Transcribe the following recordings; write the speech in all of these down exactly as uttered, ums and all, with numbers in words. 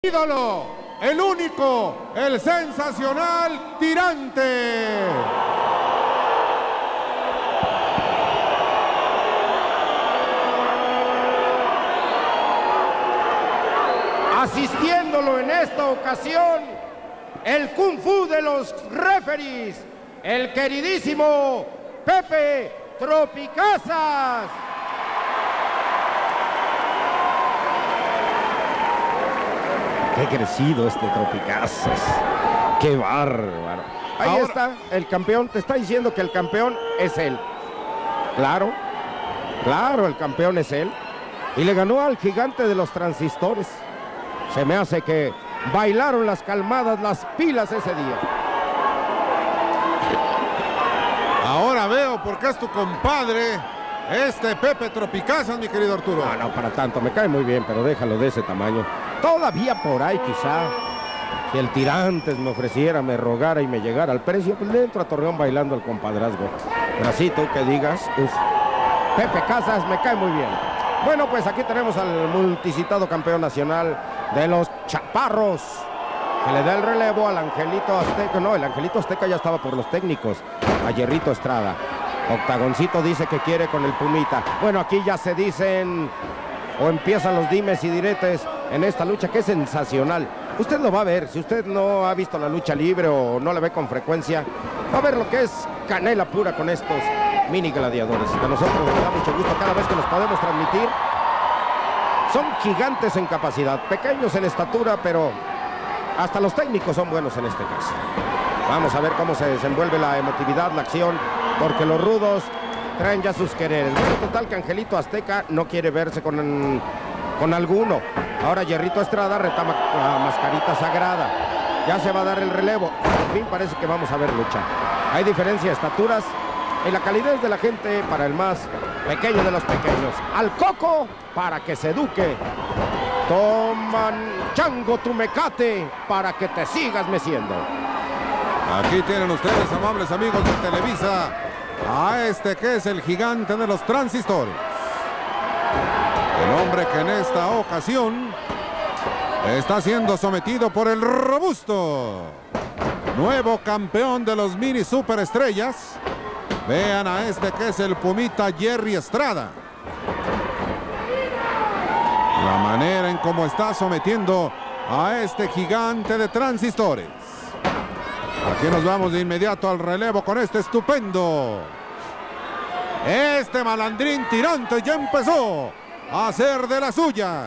ídolo, el único, el sensacional Tirante. Asistiéndolo en esta ocasión, el Kung Fu de los referees, el queridísimo Pepe Tropicazas. Qué crecido este Tropicazas. Qué bárbaro. Ahí Ahora, está el campeón. Te está diciendo que el campeón es él. Claro, claro, el campeón es él. Y le ganó al gigante de los transistores. Se me hace que bailaron las calmadas, las pilas ese día. Ahora veo por qué es tu compadre, este Pepe Tropicazas, mi querido Arturo. No, no, para tanto, me cae muy bien, pero déjalo de ese tamaño. Todavía por ahí quizá, si el Tirantes me ofreciera, me rogara y me llegara al precio, pues le entro a Torreón bailando el compadrazgo. Pero así tú que digas, uf, Pepe Casas me cae muy bien. Bueno, pues aquí tenemos al multicitado campeón nacional de los Chaparros, que le da el relevo al Angelito Azteca. No, el Angelito Azteca ya estaba por los técnicos, a Hierrito Estrada. Octagoncito dice que quiere con el Pumita. Bueno, aquí ya se dicen o empiezan los dimes y diretes en esta lucha que es sensacional. Usted lo va a ver, si usted no ha visto la lucha libre o no la ve con frecuencia, va a ver lo que es canela pura con estos mini gladiadores. A nosotros nos da mucho gusto cada vez que los podemos transmitir. Son gigantes en capacidad, pequeños en estatura, pero hasta los técnicos son buenos en este caso. Vamos a ver cómo se desenvuelve la emotividad, la acción, porque los rudos traen ya sus quereres. Bueno, total que Angelito Azteca no quiere verse con, con alguno. Ahora Hierrito Estrada retama a Mascarita Sagrada. Ya se va a dar el relevo. Por fin parece que vamos a ver lucha. Hay diferencia de estaturas y la calidez de la gente para el más pequeño de los pequeños. Al Coco para que se eduque. Toman chango tu mecate para que te sigas meciendo. Aquí tienen ustedes, amables amigos de Televisa, a este que es el gigante de los transistores. El hombre que en esta ocasión está siendo sometido por el robusto nuevo campeón de los mini superestrellas. Vean a este que es el Pumita Jerry Estrada. La manera en cómo está sometiendo a este gigante de transistores. Aquí nos vamos de inmediato al relevo con este estupendo. Este malandrín Tirante ya empezó a hacer de las suyas.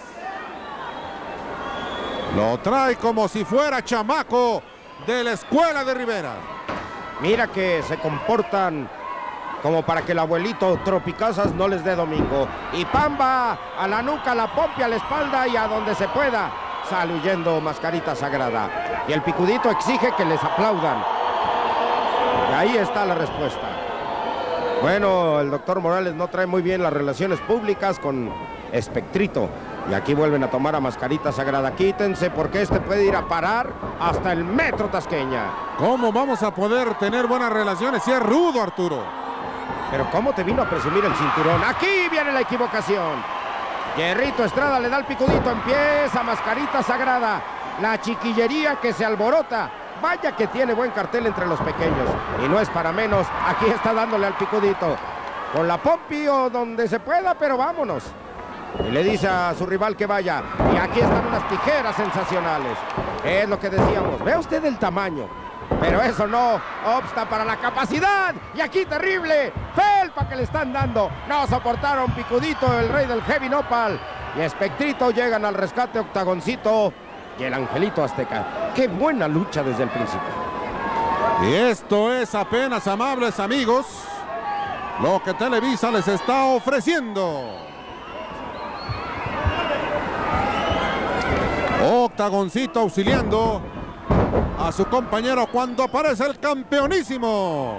Lo trae como si fuera chamaco de la escuela de Rivera. Mira que se comportan como para que el abuelito Tropicazas no les dé domingo. Y pamba a la nuca, a la pompi, a la espalda y a donde se pueda. Sale huyendo Mascarita Sagrada. Y el Picudito exige que les aplaudan. Y ahí está la respuesta. Bueno, el doctor Morales no trae muy bien las relaciones públicas con Espectrito. Y aquí vuelven a tomar a Mascarita Sagrada. Quítense porque este puede ir a parar hasta el Metro Tasqueña. ¿Cómo vamos a poder tener buenas relaciones si es rudo, Arturo? Pero ¿cómo te vino a presumir el cinturón? Aquí viene la equivocación. Hierrito Estrada le da el Picudito, empieza Mascarita Sagrada. La chiquillería que se alborota. Vaya que tiene buen cartel entre los pequeños. Y no es para menos, aquí está dándole al Picudito. Con la pompi o donde se pueda, pero vámonos. Y le dice a su rival que vaya. Y aquí están unas tijeras sensacionales. Es lo que decíamos. Ve usted el tamaño. Pero eso no obsta para la capacidad. Y aquí terrible felpa que le están dando. No soportaron Picudito, el rey del heavy nopal. Y Espectrito llegan al rescate, Octagoncito y el Angelito Azteca. Qué buena lucha desde el principio. Y esto es apenas, amables amigos, lo que Televisa les está ofreciendo. Octagoncito auxiliando a su compañero cuando aparece el campeonísimo.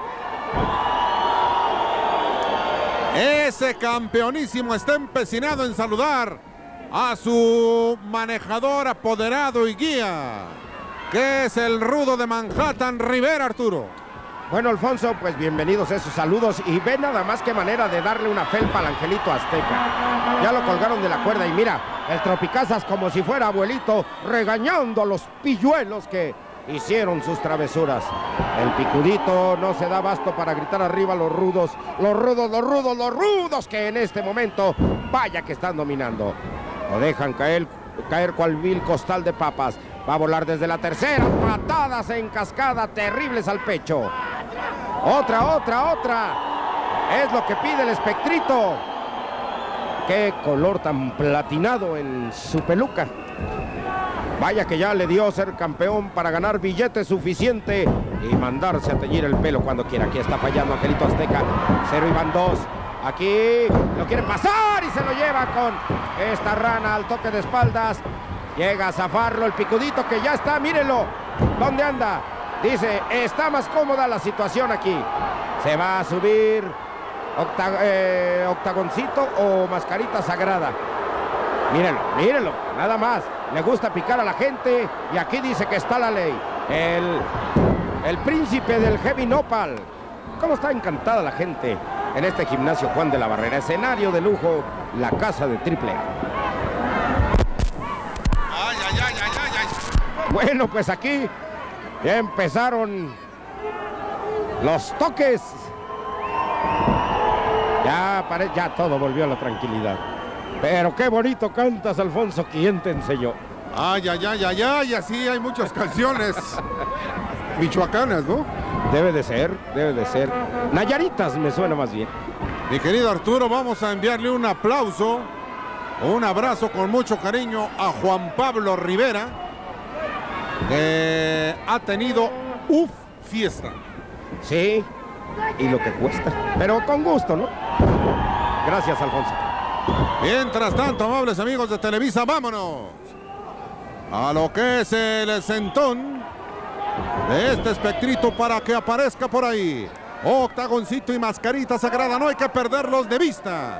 Ese campeonísimo está empecinado en saludar a su manejador apoderado y guía, que es el rudo de Manhattan, Rivera, Arturo. Bueno, Alfonso, pues bienvenidos a esos saludos. Y ve nada más qué manera de darle una felpa al Angelito Azteca. Ya lo colgaron de la cuerda y mira, El Tropicazas como si fuera abuelito, regañando a los pilluelos que hicieron sus travesuras. El Picudito no se da abasto para gritar arriba los rudos, los rudos, los rudos, los rudos, que en este momento, vaya que están dominando. Lo dejan caer, caer cual vil costal de papas. Va a volar desde la tercera, patadas en cascada, terribles al pecho. Otra, otra, otra. Es lo que pide el Espectrito. Qué color tan platinado en su peluca. Vaya que ya le dio ser campeón para ganar billete suficiente y mandarse a teñir el pelo cuando quiera. Aquí está fallando Angelito Azteca. Cero y van dos. Aquí lo quiere pasar y se lo lleva con esta rana al toque de espaldas. Llega a zafarlo el Picudito, que ya está, mírenlo. ¿Dónde anda? Dice, está más cómoda la situación aquí. Se va a subir octa, eh, Octagoncito o Mascarita Sagrada. Mírenlo, mírenlo, nada más. Le gusta picar a la gente y aquí dice que está la ley. El, el príncipe del heavy nopal. ¿Cómo está encantada la gente en este gimnasio Juan de la Barrera? Escenario de lujo, la casa de Triple A. Ay, ay, ay, ay, ay, ay. Bueno, pues aquí ya empezaron los toques. Ya, pare... ya todo volvió a la tranquilidad. Pero qué bonito cantas, Alfonso. ¿Quién te enseñó? Ay, ay, ay, ay, ay, así hay muchas canciones michoacanas, ¿no? Debe de ser, debe de ser. Nayaritas me suena más bien. Mi querido Arturo, vamos a enviarle un aplauso, un abrazo con mucho cariño a Juan Pablo Rivera, que ha tenido uf fiesta. Sí, y lo que cuesta, pero con gusto, ¿no? Gracias, Alfonso. Mientras tanto, amables amigos de Televisa, vámonos a lo que es el sentón de este Espectrito para que aparezca por ahí. Octagoncito y Mascarita Sagrada, no hay que perderlos de vista.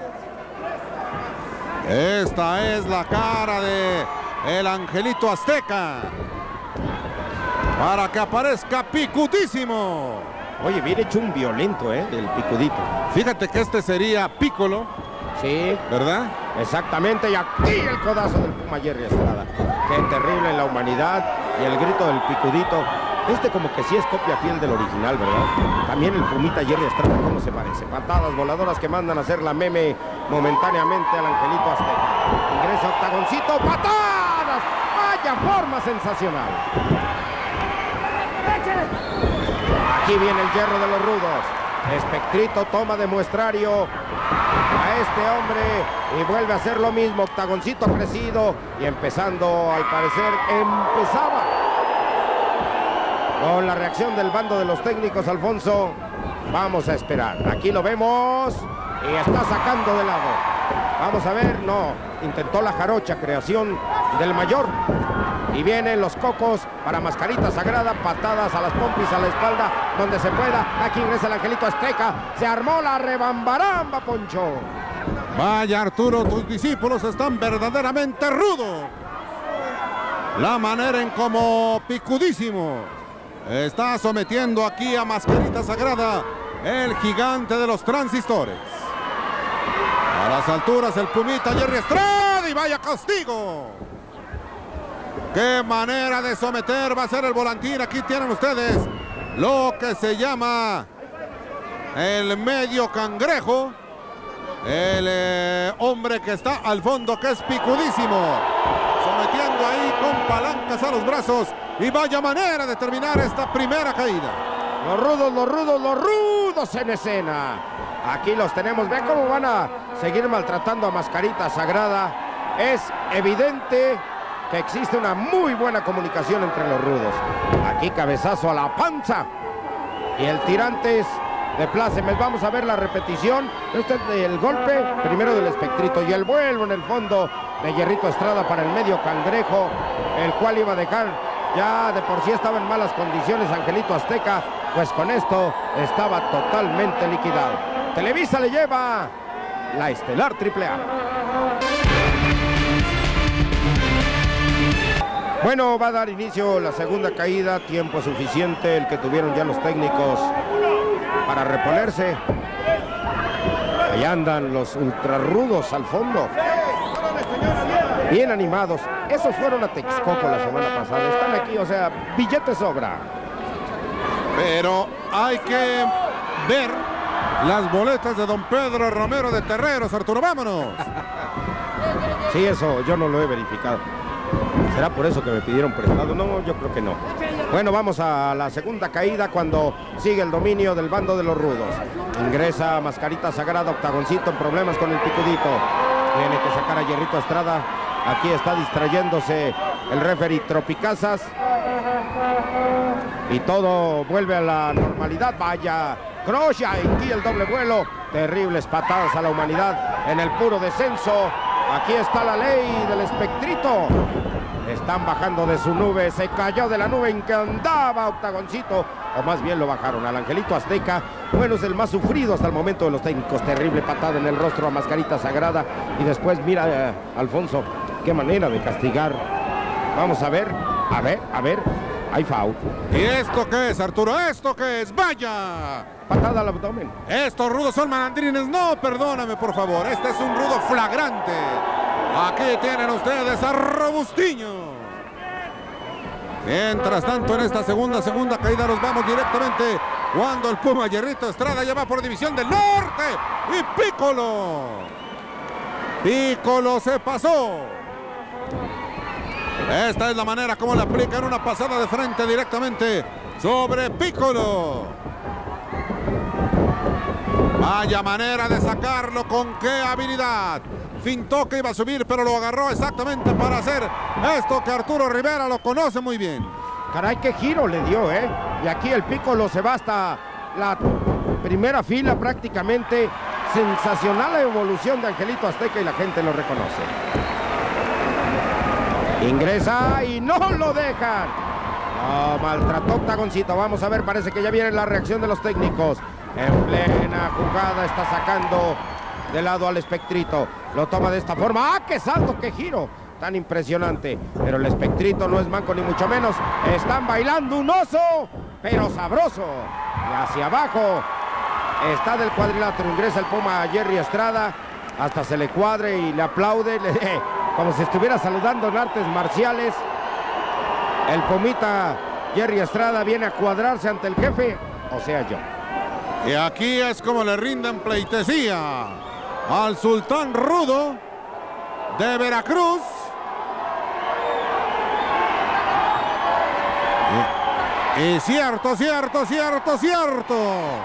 Esta es la cara de el Angelito Azteca para que aparezca Picudísimo. Oye, viene hecho un violento, ¿eh? Del Picudito. Fíjate que este sería Piccolo. Sí, ¿verdad? Exactamente, y aquí el codazo del Puma Jerry Estrada. Qué terrible en la humanidad, y el grito del Picudito. Este como que sí es copia fiel del original, ¿verdad? También el Pumita Jerry Estrada, ¿cómo se parece? Patadas voladoras que mandan a hacer la meme momentáneamente al Angelito Azteca. Ingresa Octagoncito, patadas. Vaya forma sensacional. Aquí viene el hierro de los rudos. Espectrito toma de muestrario a este hombre y vuelve a hacer lo mismo. Octagoncito crecido y empezando, al parecer, empezaba con la reacción del bando de los técnicos, Alfonso. Vamos a esperar. Aquí lo vemos y está sacando de lado. Vamos a ver, no. Intentó la jarocha, creación del mayor. Y vienen los cocos para Mascarita Sagrada, patadas a las pompis, a la espalda, donde se pueda. Aquí ingresa el Angelito Azteca. Se armó la rebambaramba, Poncho. Vaya, Arturo, tus discípulos están verdaderamente rudos. La manera en como Picudísimo está sometiendo aquí a Mascarita Sagrada, el gigante de los transistores. A las alturas el Pumita Jerry Estrada y vaya castigo. ¡Qué manera de someter va a ser el volantín! Aquí tienen ustedes lo que se llama el medio cangrejo. El eh, hombre que está al fondo, que es Picudísimo. Sometiendo ahí con palancas a los brazos. Y vaya manera de terminar esta primera caída. Los rudos, los rudos, los rudos en escena. Aquí los tenemos. Vean cómo van a seguir maltratando a Mascarita Sagrada. Es evidente que existe una muy buena comunicación entre los rudos. Aquí cabezazo a la panza. Y el Tirantes de plácemes. Vamos a ver la repetición. Este es el golpe primero del Espectrito. Y el vuelo en el fondo de Hierrito Estrada para el medio cangrejo. El cual iba a dejar, ya de por sí estaba en malas condiciones Angelito Azteca. Pues con esto estaba totalmente liquidado. Televisa le lleva la estelar Triple A. Bueno, va a dar inicio la segunda caída, tiempo suficiente el que tuvieron ya los técnicos para reponerse. Ahí andan los ultrarrudos al fondo. bien animados. Esos fueron a Texcoco la semana pasada. Están aquí, o sea, billete sobra. Pero hay que ver las boletas de don Pedro Romero de Terreros. Arturo, vámonos. Sí, eso yo no lo he verificado. ¿Será por eso que me pidieron prestado? No, yo creo que no. Bueno, vamos a la segunda caída cuando sigue el dominio del bando de los rudos. Ingresa Mascarita Sagrada, Octagoncito en problemas con el picudito. Tiene que sacar a Hierrito Estrada. Aquí está distrayéndose el referee Tropicazas. Y todo vuelve a la normalidad. Vaya, Crocia, aquí el doble vuelo. Terribles patadas a la humanidad en el puro descenso. Aquí está la ley del espectrito. Están bajando de su nube. Se cayó de la nube en que andaba Octagoncito. O más bien lo bajaron al Angelito Azteca. Bueno, es el más sufrido hasta el momento de los técnicos. Terrible patada en el rostro a Mascarita Sagrada. Y después mira, eh, Alfonso, qué manera de castigar. Vamos a ver, a ver, a ver. Hay foul. ¿Y esto qué es, Arturo? ¿Esto qué es? ¡Vaya! Patada al abdomen. Estos rudos son malandrines. No, perdóname, por favor. Este es un rudo flagrante. Aquí tienen ustedes a Robustiño. Mientras tanto, en esta segunda, segunda caída nos vamos directamente cuando el Puma Hierrito Estrada ya va por División del Norte. Y Piccolo. Piccolo se pasó. Esta es la manera como le aplican una pasada de frente directamente sobre Piccolo. Vaya manera de sacarlo, con qué habilidad. Fintó que iba a subir, pero lo agarró exactamente para hacer esto que Arturo Rivera lo conoce muy bien. Caray, qué giro le dio, ¿eh? Y aquí el Piccolo se va hasta la primera fila prácticamente. Sensacional la evolución de Angelito Azteca y la gente lo reconoce. Ingresa y no lo dejan. No, maltrató Octagoncito. Vamos a ver, parece que ya viene la reacción de los técnicos. En plena jugada está sacando de lado al Espectrito. Lo toma de esta forma. ¡Ah, qué salto, qué giro! Tan impresionante. Pero el Espectrito no es manco ni mucho menos. Están bailando un oso, pero sabroso. Y hacia abajo está del cuadrilátero. Ingresa el Puma Jerry Estrada. Hasta se le cuadre y le aplaude. Como si estuviera saludando en artes marciales. El Pumita Jerry Estrada viene a cuadrarse ante el jefe, o sea, yo. Y aquí es como le rinden pleitesía al Sultán Rudo de Veracruz. Y, y cierto, cierto, cierto, cierto.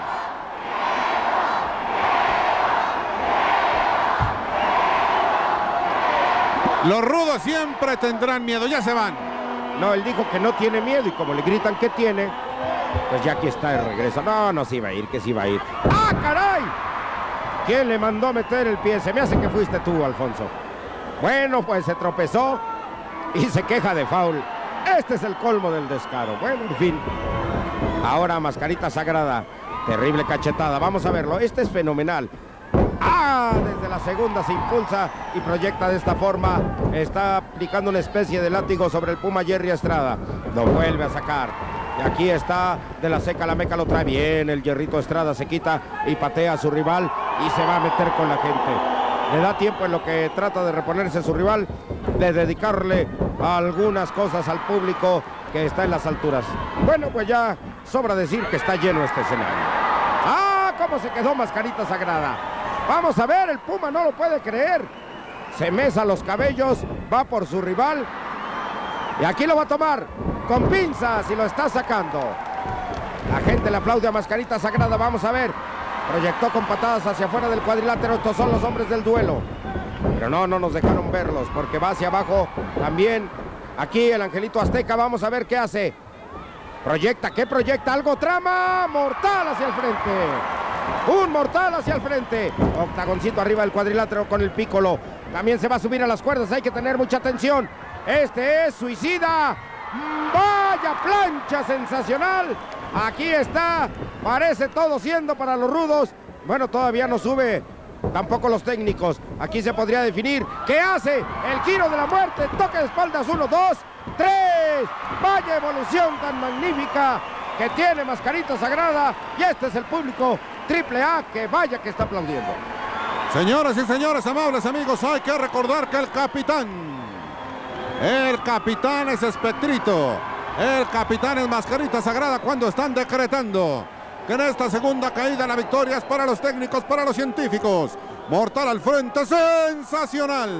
Los rudos siempre tendrán miedo, ya se van. No, él dijo que no tiene miedo y como le gritan que tiene, pues ya aquí está de regreso. No, no se iba a ir, que se iba a ir. ¡Ah, caray! ¿Quién le mandó a meter el pie? Se me hace que fuiste tú, Alfonso. Bueno, pues se tropezó y se queja de foul. Este es el colmo del descaro. Bueno, en fin. Ahora Mascarita Sagrada. Terrible cachetada. Vamos a verlo. Este es fenomenal. ¡Ah! Desde la segunda se impulsa y proyecta de esta forma. Está aplicando una especie de látigo sobre el Puma Jerry Estrada. Lo vuelve a sacar. Y aquí está de la seca a la meca, lo trae bien. El Hierrito Estrada se quita y patea a su rival y se va a meter con la gente. Le da tiempo en lo que trata de reponerse a su rival, de dedicarle algunas cosas al público que está en las alturas. Bueno, pues ya sobra decir que está lleno este escenario. ¡Ah! ¿Cómo se quedó Mascarita Sagrada? Vamos a ver, el Puma no lo puede creer. Se mesa los cabellos, va por su rival. Y aquí lo va a tomar con pinzas y lo está sacando. La gente le aplaude a Mascarita Sagrada. Vamos a ver. Proyectó con patadas hacia afuera del cuadrilátero. Estos son los hombres del duelo. Pero no, no nos dejaron verlos porque va hacia abajo también. Aquí el Angelito Azteca. Vamos a ver qué hace. Proyecta, ¿qué proyecta? Algo trama. Mortal hacia el frente. Un mortal hacia el frente. Octagoncito arriba del cuadrilátero con el Piccolo. También se va a subir a las cuerdas. Hay que tener mucha atención. Este es suicida. Vaya plancha sensacional. Aquí está. Parece todo siendo para los rudos. Bueno, todavía no sube. Tampoco los técnicos. Aquí se podría definir. ¿Qué hace? El giro de la muerte. Toque de espaldas. Uno, dos, tres. Vaya evolución tan magnífica que tiene Mascarita Sagrada. Y este es el público triple A que vaya que está aplaudiendo. Señoras y señores, amables amigos, hay que recordar que el capitán El capitán es Espectrito. El capitán es Mascarita Sagrada cuando están decretando que en esta segunda caída la victoria es para los técnicos, para los científicos. Mortal al frente, sensacional.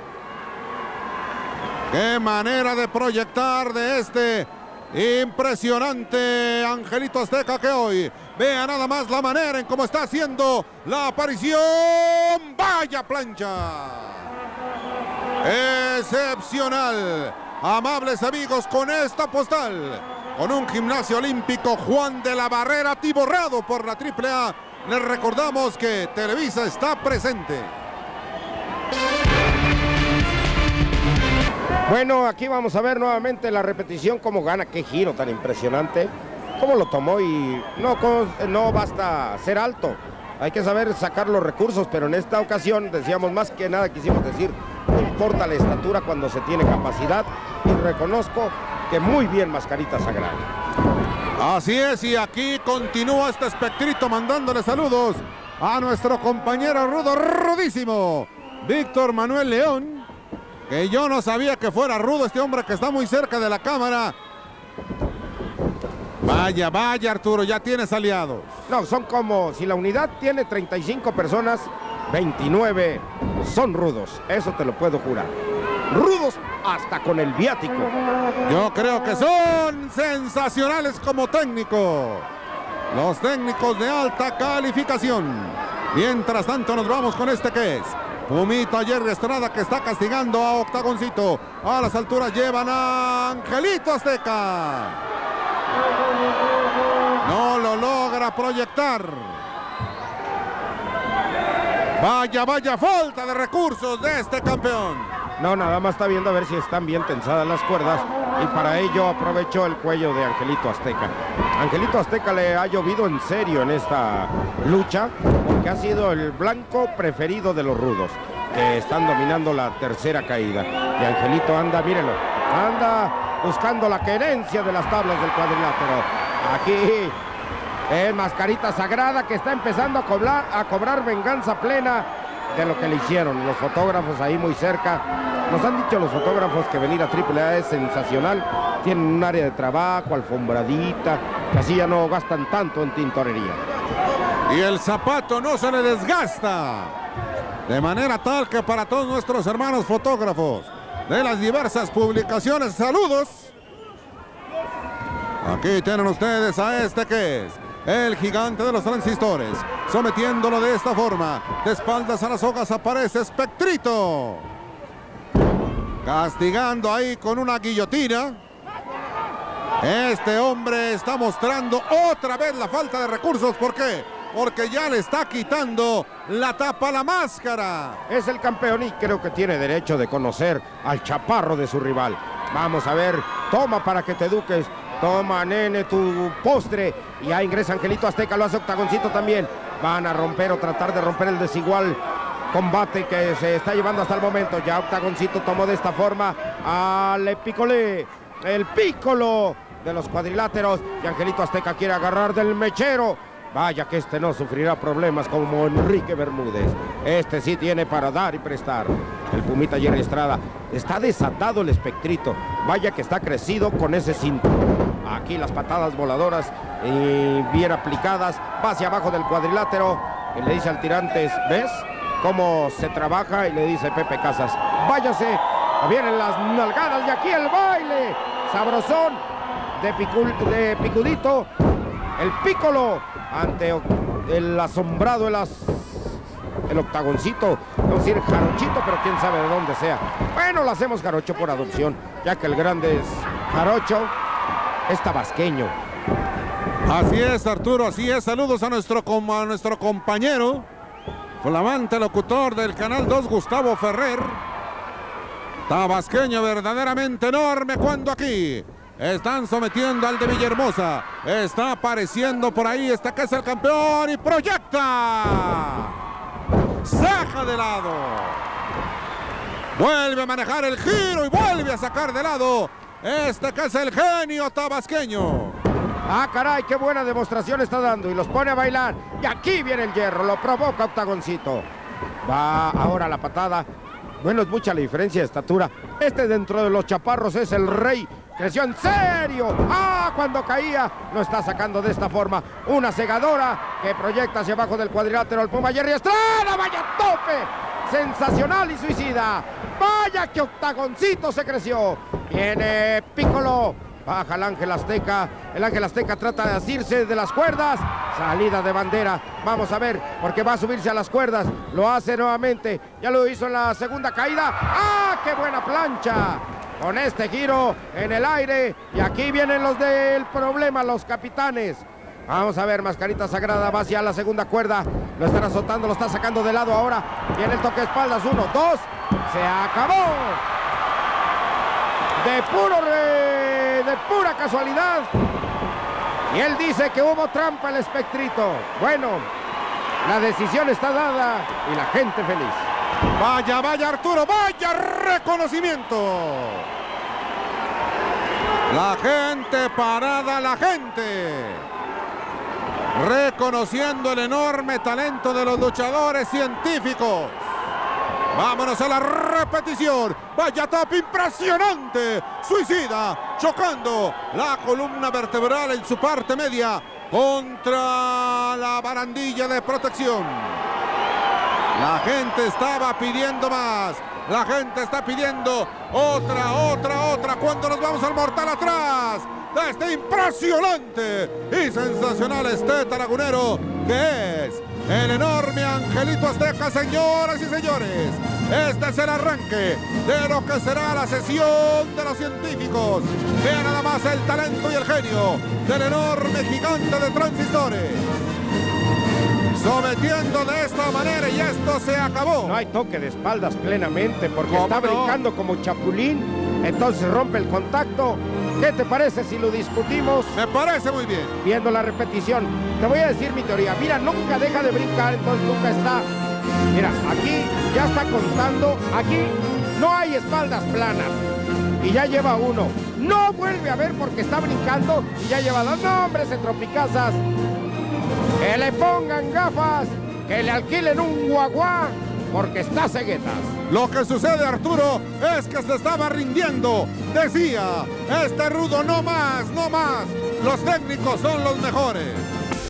Qué manera de proyectar de este impresionante Angelito Azteca que hoy, vea nada más la manera en cómo está haciendo la aparición. ¡Vaya plancha! Excepcional. Amables amigos, con esta postal, con un gimnasio olímpico Juan de la Barrera atiborrado por la triple A, les recordamos que Televisa está presente. Bueno, aquí vamos a ver nuevamente la repetición, cómo gana, qué giro tan impresionante, cómo lo tomó y no, no basta ser alto, hay que saber sacar los recursos, pero en esta ocasión decíamos más que nada, quisimos decir, no importa la estatura cuando se tiene capacidad y reconozco que muy bien Mascarita Sagrada. Así es, y aquí continúa este Espectrito mandándole saludos a nuestro compañero rudo, rudísimo, Víctor Manuel León, que yo no sabía que fuera rudo este hombre que está muy cerca de la cámara. Vaya, vaya Arturo, ya tienes aliados. No, son como, si la unidad tiene treinta y cinco personas, veintinueve son rudos, eso te lo puedo jurar. Rudos hasta con el viático. Yo creo que son sensacionales como técnico. Los técnicos de alta calificación. Mientras tanto nos vamos con este que es Pumita Jerry Estrada, que está castigando a Octagoncito. A las alturas llevan a Angelito Azteca. No lo logra proyectar. Vaya, vaya falta de recursos de este campeón. No, nada más está viendo a ver si están bien tensadas las cuerdas y para ello aprovechó el cuello de Angelito Azteca. Angelito Azteca le ha llovido en serio en esta lucha porque ha sido el blanco preferido de los rudos que están dominando la tercera caída. Y Angelito anda, mírenlo, anda buscando la querencia de las tablas del cuadrilátero. Aquí es Mascarita Sagrada que está empezando a cobrar, a cobrar venganza plena de lo que le hicieron. Los fotógrafos ahí muy cerca. Nos han dicho los fotógrafos que venir a triple A es sensacional. Tienen un área de trabajo, alfombradita, que así ya no gastan tanto en tintorería. Y el zapato no se le desgasta. De manera tal que para todos nuestros hermanos fotógrafos de las diversas publicaciones, saludos. Aquí tienen ustedes a este que es el gigante de los transistores, sometiéndolo de esta forma. De espaldas a las hojas aparece Espectrito. Castigando ahí con una guillotina. Este hombre está mostrando otra vez la falta de recursos. ¿Por qué? Porque ya le está quitando la tapa a la máscara. Es el campeón y creo que tiene derecho de conocer al chaparro de su rival. Vamos a ver, toma para que te eduques. Toma, nene, tu postre. Y ya ingresa Angelito Azteca, lo hace Octagoncito también. Van a romper o tratar de romper el desigual combate que se está llevando hasta el momento. Ya Octagoncito tomó de esta forma al Epicolé, el pícolo de los cuadriláteros. Y Angelito Azteca quiere agarrar del mechero. Vaya que este no sufrirá problemas como Enrique Bermúdez. Este sí tiene para dar y prestar. El Pumita Jerry Estrada. Está desatado el Espectrito. Vaya que está crecido con ese cinturón. Aquí las patadas voladoras y bien aplicadas. Va hacia abajo del cuadrilátero. Y le dice al Tirantes, ¿ves cómo se trabaja? Y le dice Pepe Casas, váyase. Vienen las nalgadas y aquí el baile. Sabrosón de, picul, de picudito. El pícolo ante el asombrado, el, as, el Octagoncito, vamos a decir Jarochito, pero quién sabe de dónde sea. Bueno, lo hacemos Jarocho por adopción, ya que el grande es Jarocho, es tabasqueño. Así es, Arturo, así es. Saludos a nuestro, a nuestro compañero, flamante locutor del Canal dos, Gustavo Ferrer. Tabasqueño verdaderamente enorme cuando aquí están sometiendo al de Villahermosa. Está apareciendo por ahí, está que es el campeón y proyecta. Saca de lado. Vuelve a manejar el giro y vuelve a sacar de lado. Este que es el genio tabasqueño. Ah, caray, qué buena demostración está dando y los pone a bailar. Y aquí viene el hierro, lo provoca Octagoncito. Va ahora la patada Bueno, es mucha la diferencia de estatura. Este dentro de los chaparros es el rey. Creció en serio. ¡Ah! Cuando caía, lo está sacando de esta forma. Una segadora que proyecta hacia abajo del cuadrilátero al Puma Jerry Estrada. ¡Vaya tope! Sensacional y suicida. ¡Vaya que octagoncito se creció! Viene Piccolo. Baja el Ángel Azteca. El Ángel Azteca trata de asirse de las cuerdas. Salida de bandera. Vamos a ver, porque va a subirse a las cuerdas. Lo hace nuevamente. Ya lo hizo en la segunda caída. ¡Ah! ¡Qué buena plancha! Con este giro en el aire. Y aquí vienen los del problema, los capitanes. Vamos a ver, Mascarita Sagrada va hacia la segunda cuerda. Lo están azotando, lo está sacando de lado ahora. Viene el toque de espaldas. Uno, dos. Se acabó. De puro re... de pura casualidad. Y él dice que hubo trampa el espectrito. Bueno, la decisión está dada y la gente feliz. Vaya, vaya Arturo, vaya reconocimiento. La gente parada, la gente. Reconociendo el enorme talento de los luchadores científicos. Vámonos a la repetición. Vaya tap impresionante. Suicida, chocando la columna vertebral en su parte media contra la barandilla de protección. La gente estaba pidiendo más. La gente está pidiendo otra, otra, otra. Cuando nos vamos al mortal atrás de este impresionante y sensacional esteta lagunero que es el enorme Angelito Azteca, señoras y señores. Este es el arranque de lo que será la sesión de los científicos. Vean nada más el talento y el genio del enorme gigante de transistores. Sometiendo de esta manera y esto se acabó. No hay toque de espaldas plenamente porque ¿Cómo está no? brincando como chapulín. Entonces rompe el contacto. ¿Qué te parece si lo discutimos? Me parece muy bien. Viendo la repetición. Te voy a decir mi teoría. Mira, nunca deja de brincar, entonces nunca está. Mira, aquí ya está contando. Aquí no hay espaldas planas. Y ya lleva uno. No vuelve a ver porque está brincando y ya lleva dos. No, hombres en Tropicazas. Que le pongan gafas, que le alquilen un guaguá, porque está ceguetas. Lo que sucede, Arturo, es que se estaba rindiendo. Decía, este rudo no más, no más. Los técnicos son los mejores.